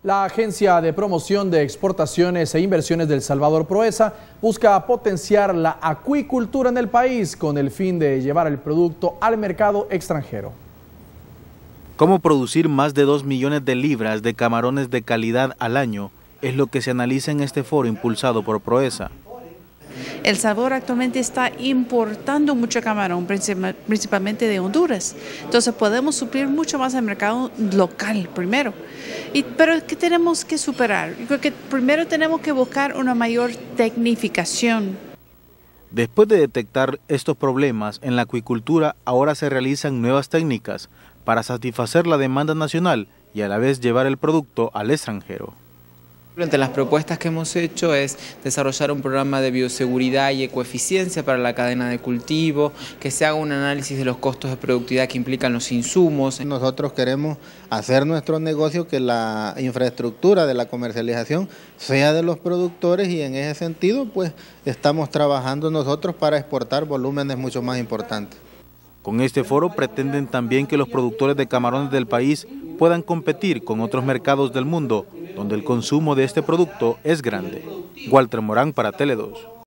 La Agencia de Promoción de Exportaciones e Inversiones del Salvador, Proesa, busca potenciar la acuicultura en el país con el fin de llevar el producto al mercado extranjero. Cómo producir más de 2 millones de libras de camarones de calidad al año es lo que se analiza en este foro impulsado por Proesa. El Salvador actualmente está importando mucho camarón, principalmente de Honduras. Entonces podemos suplir mucho más al mercado local primero. Pero ¿qué tenemos que superar? Yo creo que primero tenemos que buscar una mayor tecnificación. Después de detectar estos problemas en la acuicultura, ahora se realizan nuevas técnicas para satisfacer la demanda nacional y a la vez llevar el producto al extranjero. Entre las propuestas que hemos hecho es desarrollar un programa de bioseguridad y ecoeficiencia para la cadena de cultivo, que se haga un análisis de los costos de productividad que implican los insumos. Nosotros queremos hacer nuestro negocio que la infraestructura de la comercialización sea de los productores y en ese sentido pues estamos trabajando nosotros para exportar volúmenes mucho más importantes. Con este foro pretenden también que los productores de camarones del país puedan competir con otros mercados del mundo donde el consumo de este producto es grande. Walter Morán para Tele 2.